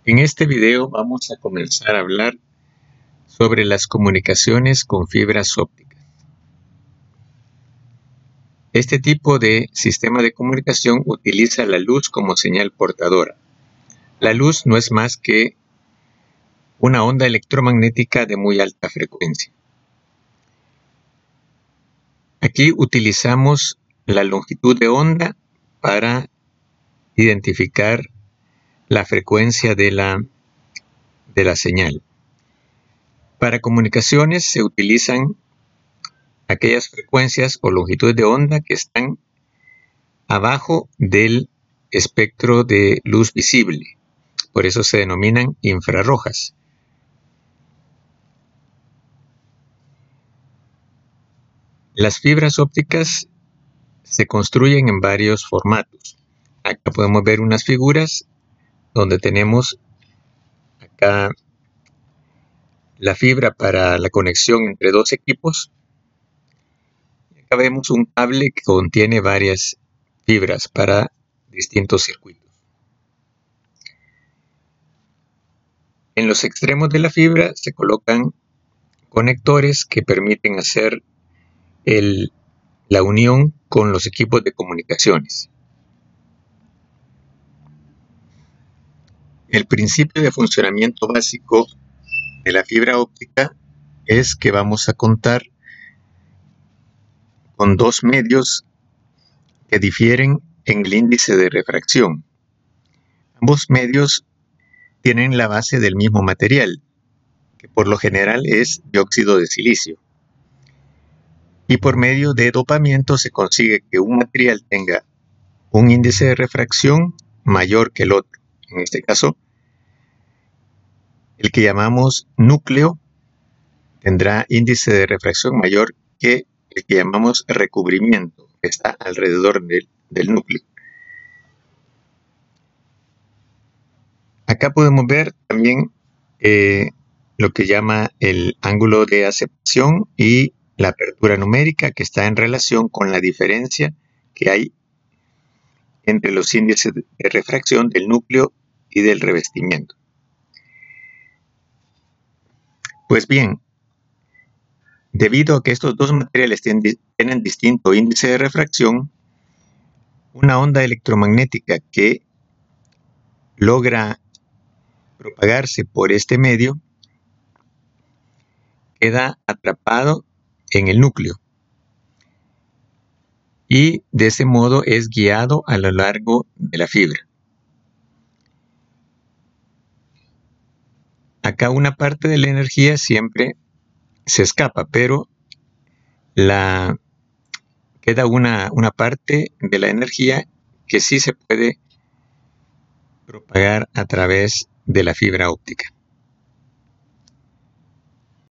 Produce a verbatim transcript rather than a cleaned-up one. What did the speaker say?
En este video vamos a comenzar a hablar sobre las comunicaciones con fibras ópticas. Este tipo de sistema de comunicación utiliza la luz como señal portadora. La luz no es más que una onda electromagnética de muy alta frecuencia. Aquí utilizamos la longitud de onda para identificar la frecuencia de la, de la señal. Para comunicaciones se utilizan aquellas frecuencias o longitudes de onda que están abajo del espectro de luz visible. Por eso se denominan infrarrojas. Las fibras ópticas se construyen en varios formatos. Acá podemos ver unas figuras donde tenemos acá la fibra para la conexión entre dos equipos. Acá vemos un cable que contiene varias fibras para distintos circuitos. En los extremos de la fibra se colocan conectores que permiten hacer el, la unión con los equipos de comunicaciones. El principio de funcionamiento básico de la fibra óptica es que vamos a contar con dos medios que difieren en el índice de refracción. Ambos medios tienen la base del mismo material, que por lo general es dióxido de silicio. Y por medio de dopamiento se consigue que un material tenga un índice de refracción mayor que el otro. En este caso, el que llamamos núcleo tendrá índice de refracción mayor que el que llamamos recubrimiento, que está alrededor del, del núcleo. Acá podemos ver también eh, lo que llama el ángulo de aceptación y la apertura numérica, que está en relación con la diferencia que hay entre los índices de refracción del núcleo y del revestimiento. Pues bien, debido a que estos dos materiales tienen distinto índice de refracción, una onda electromagnética que logra propagarse por este medio queda atrapado en el núcleo y de ese modo es guiado a lo largo de la fibra. Acá una parte de la energía siempre se escapa, pero la, queda una, una parte de la energía que sí se puede propagar a través de la fibra óptica.